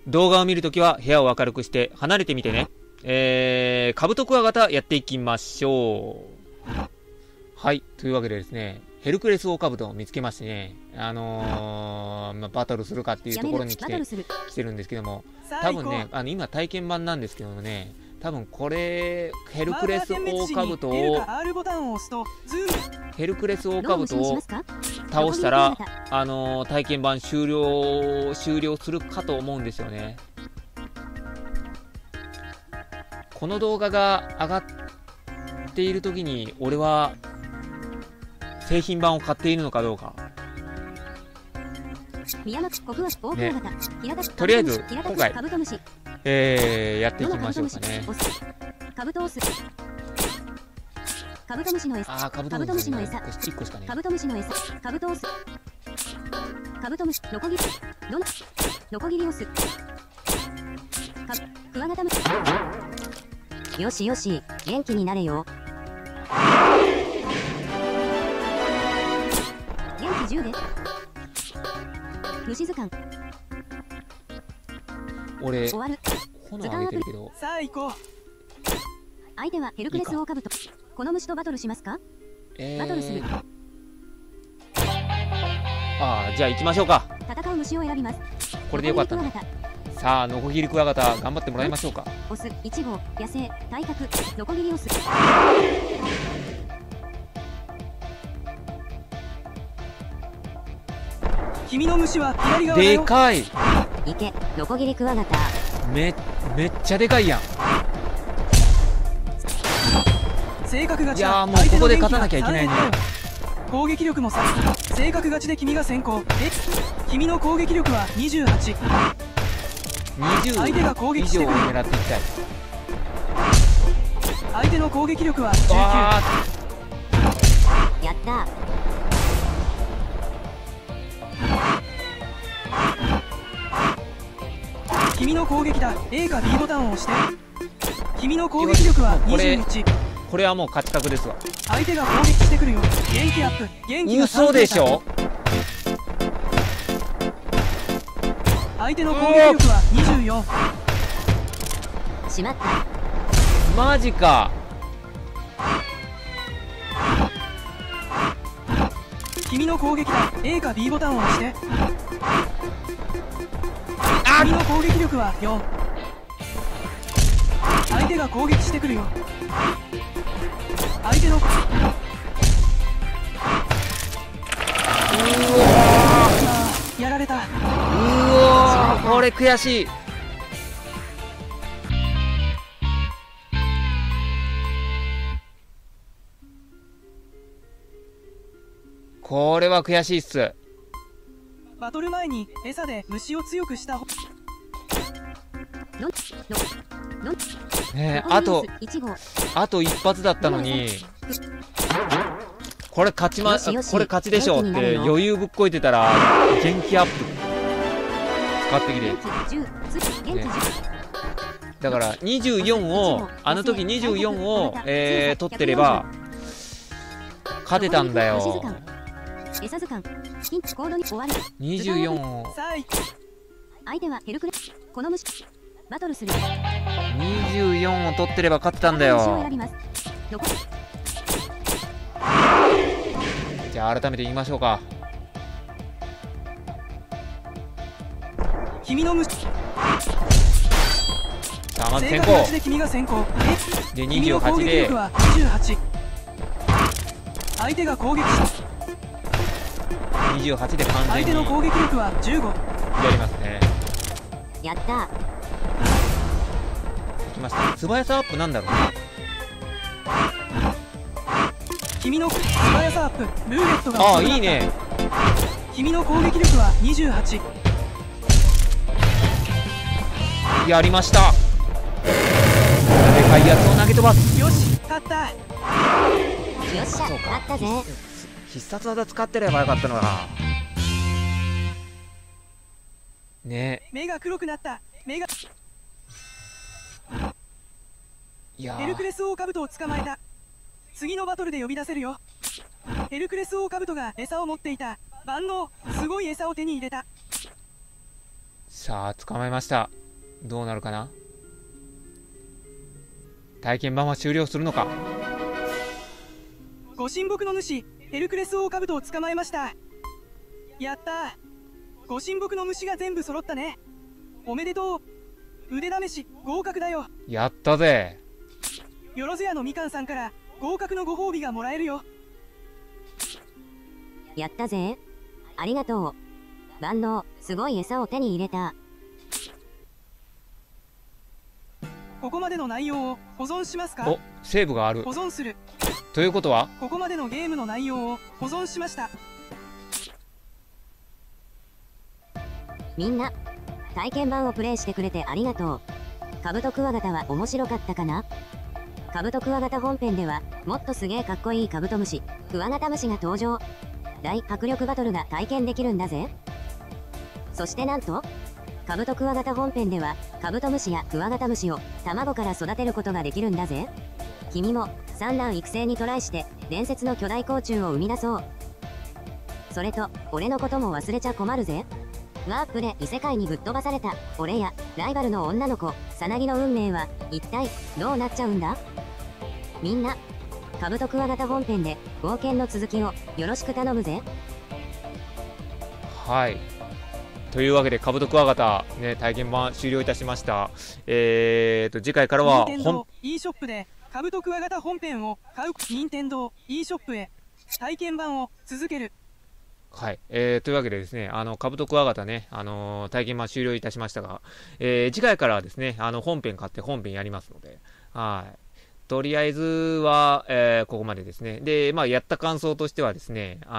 動画を見るときは部屋を明るくして離れてみてね。カブトクワガタやっていきましょう。はい。というわけでですね、ヘルクレスオオカブトを見つけましてね、バトルするかっていうところに来てるんですけども、多分ね、今体験版なんですけどもね、多分これ、ヘルクレスオオカブトを倒したら、体験版終了するかと思うんですよね。この動画が上がっている時に、俺は、製品版を買っているのかどうか。ね、とりあえず、今回、やっていきましょうかね。カブトムシの餌。カブトムシの餌。1個しかね。カブトムシの餌。カブトオス。カブトムシ。ノコギリ。ノコギリオス。クワガタムシ。よしよし、元気になれよ。元気10で。虫図鑑。俺、終わる。炎上げてるけど。さあ行こう。相手はヘルクレスオオカブト。この虫とバトルしますか？バトルする。じゃあ行きましょうか。戦う虫を選びます。これでよかったな。さあ、ノコギリクワガタ頑張ってもらいましょうか。オス、1号、野生、体格、ノコギリオス。君の虫は左側だよ。でかい。いけ、ノコギリクワガタ。めっちゃでかいやん。性格勝ちだ。いやー、もうここで勝たなきゃいけないね。攻撃力もさ、性格勝ちで君が先行。君の攻撃力は28。相手が攻撃してくる。狙っていきたい。相手の攻撃力は19。やった。君の攻撃だ。 A か B ボタンを押して。君の攻撃力は21。これはもう勝ち確ですわ。相手が攻撃してくるよ。元気アップ。元気が嘘でしょ。相手の攻撃力は24。しまった。マジか。君の攻撃だ。 A か B ボタンを押して。君の攻撃力は4。相手が攻撃してくるよ。相手のやられた。これ悔しい。これは悔しいっす。バトル前に餌で虫を強くしたねえ、あと一発だったのに、これ勝ちでしょって余裕ぶっこいてたら元気アップ使ってきて、ね、だから24をあの時24を、取ってれば勝てたんだよ。24を相手はヘルクレスこの虫バトルする。24を取ってれば勝ってたんだよ。じゃあ改めて言いましょうか。君の虫。さあまず先行で28で相手が攻撃した28で完全に相手の攻撃力は15。やりますね。やった。きました。素早さアップなんだろうね。君の素早さアップルーレットが。いいね。君の攻撃力は28。やりました。でかいやつを投げ飛ばす。よし勝った。よっしゃ勝ったぜ。必殺技使ってればよかったのかね。目が黒くなった。目がいやヘルクレスオオカブトを捕まえた。次のバトルで呼び出せるよ。ヘルクレスオオカブトが餌を持っていた万能すごい餌を手に入れた。 さあ、捕まえました。どうなるかな。体験版は終了するのか。 ご神木の主ヘルクレスオオカブトを捕まえました。やったー。ご神木の虫が全部揃ったね。おめでとう。腕試し合格だよ。 やったぜ。 よろずやのみかんさんから合格のご褒美がもらえるよ。 やったぜ。ありがとう。万能、すごい餌を手に入れた。 ここまでの内容を保存しますか？ お、セーブがある。 保存する。 ということは、 ここまでのゲームの内容を保存しました。 みんな、体験版をプレイしてくれてありがとう。カブトクワガタは面白かったかな？カブトクワガタ本編では、もっとすげえかっこいいカブトムシ、クワガタムシが登場。大迫力バトルが体験できるんだぜ。そしてなんと、カブトクワガタ本編では、カブトムシやクワガタムシを卵から育てることができるんだぜ。君も産卵育成にトライして伝説の巨大甲虫を生み出そう。それと、俺のことも忘れちゃ困るぜ。ワープで異世界にぶっ飛ばされた俺やライバルの女の子さなぎの運命は一体どうなっちゃうんだ。みんなカブトクワガタ本編で冒険の続きをよろしく頼むぜ。 はい。というわけで、カブトクワガタ、ね、体験版終了いたしました。次回からは任天堂 e ショップでカブトクワガタ本編を買う。任天堂 e ショップへ体験版を続ける。 はい。というわけでですね、カブトクワガタね、体験版終了いたしましたが、次回からはですね、本編買って本編やりますので、はい。とりあえずは、ここまでですね。で、まあ、やった感想としてはですね、ツイ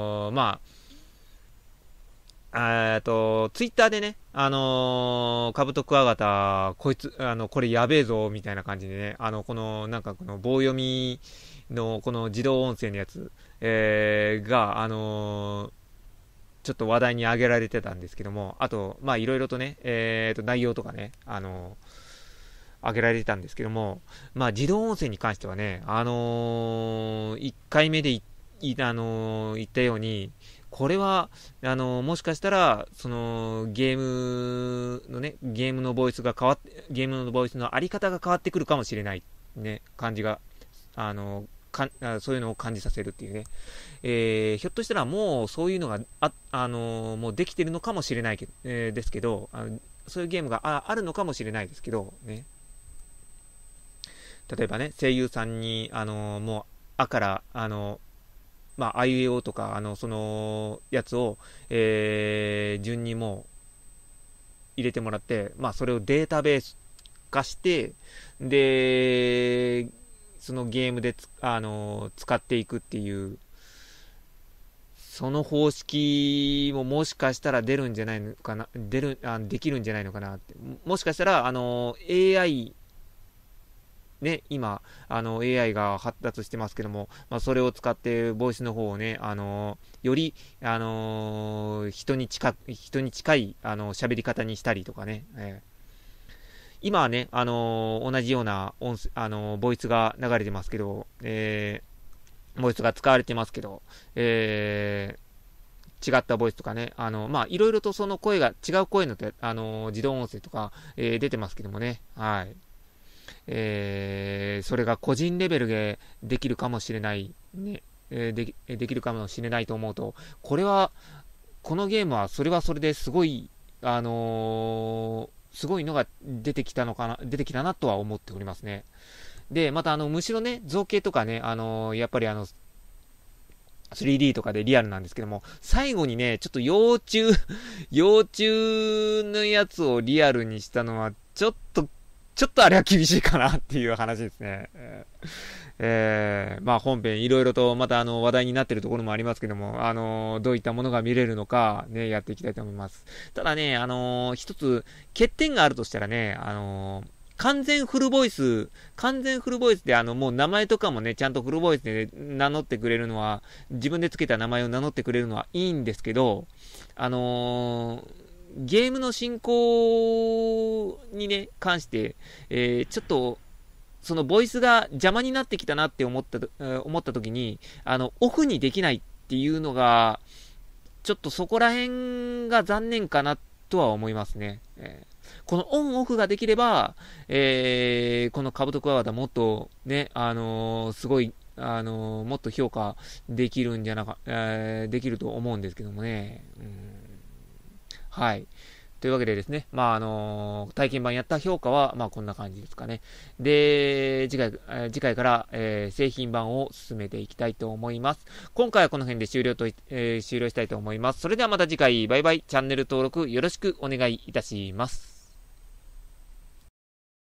ッターでね、カブトクワガタ、こいつ、これやべえぞ、みたいな感じでね、この棒読みの、この自動音声のやつ、が、ちょっと話題に上げられてたんですけども、あと、まあ、いろいろとね、内容とかね、上げられてたんですけども、まあ、自動音声に関してはね、1回目で言ったように、これは、もしかしたら、ゲームのボイスがゲームのボイスのあり方が変わってくるかもしれない、ね、感じが、そういうのを感じさせるっていうね。ひょっとしたらもうそういうのがもうできてるのかもしれないですけど、そういうゲームがあるのかもしれないですけど、ね。例えばね、声優さんに、もう、あから、あいうえおとか、そのやつを、順にもう入れてもらって、まあ、それをデータベース化して、で、そのゲームで使っていくっていう、その方式ももしかしたら出るんじゃないのかな、できるんじゃないのかなって。もしかしたら、AI、ね、今、AI が発達してますけども、まあ、それを使って、ボイスの方をね、より、人に近い、喋り方にしたりとかね、今はね、同じようなボイスが流れてますけど、ボイスが使われてますけど、違ったボイスとかね、いろいろとその声が、違う声の、自動音声とか、出てますけどもね、はい。それが個人レベルでできるかもしれない、ね、できるかもしれないと思うと、このゲームはそれはそれですごい、すごいのが出てきたなとは思っておりますね。で、またむしろね、造形とかね、やっぱり3D とかでリアルなんですけども、最後にね、ちょっと幼虫のやつをリアルにしたのは、ちょっとあれは厳しいかなっていう話ですね。まあ本編いろいろとまた話題になっているところもありますけども、どういったものが見れるのかね、やっていきたいと思います。ただね、一つ欠点があるとしたらね、完全フルボイスでもう名前とかもね、ちゃんとフルボイスで名乗ってくれるのは、自分で付けた名前を名乗ってくれるのはいいんですけど、ゲームの進行にね、関して、ちょっと、そのボイスが邪魔になってきたなって思った時に、オフにできないっていうのが、ちょっとそこら辺が残念かなっとは思いますね。このオンオフができれば、このカブトクワガタもっとね、すごい、もっと評価できるんじゃなか、できると思うんですけどもね。はい。というわけでですね、体験版やった評価は、こんな感じですかね。で、次回から、製品版を進めていきたいと思います。今回はこの辺で終了したいと思います。それではまた次回、バイバイ。チャンネル登録よろしくお願いいたします。